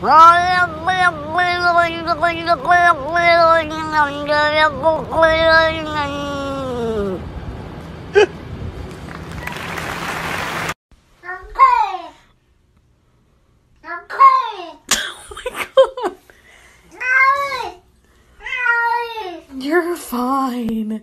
You're fine.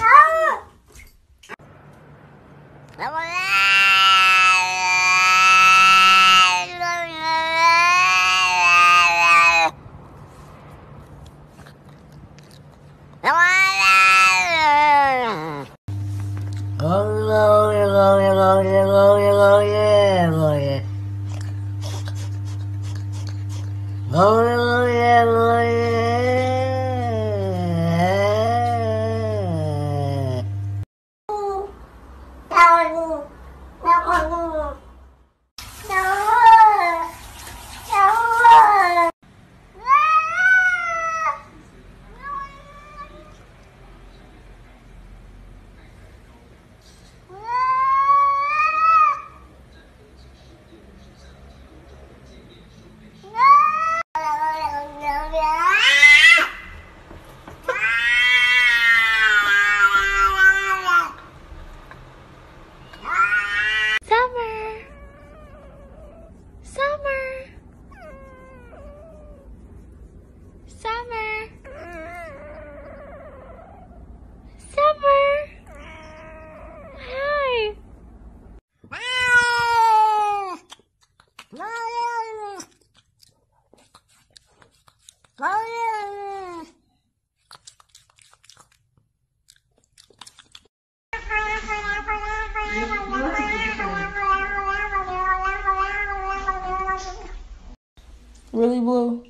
Really, Blue?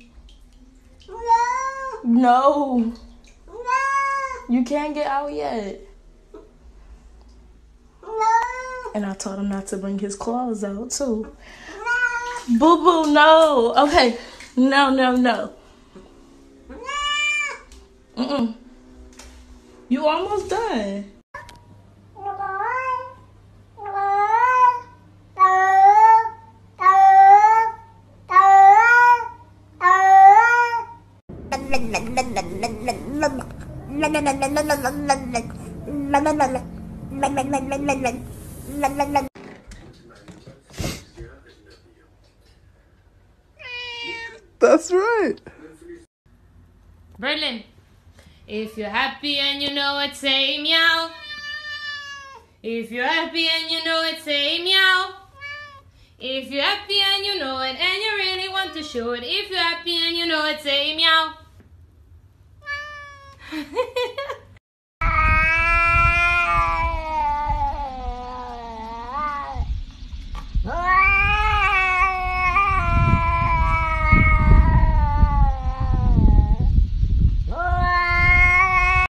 No. You can't get out yet. And I told him not to bring his claws out, too. Boo-boo, no. Okay. No. Mm-mm. You almost done. That's right. Berlin, if you're happy and you know it, say meow. If you're happy and you know it, say meow. If you're happy and you know it and you really want to show it, if you're happy and you know it, say meow.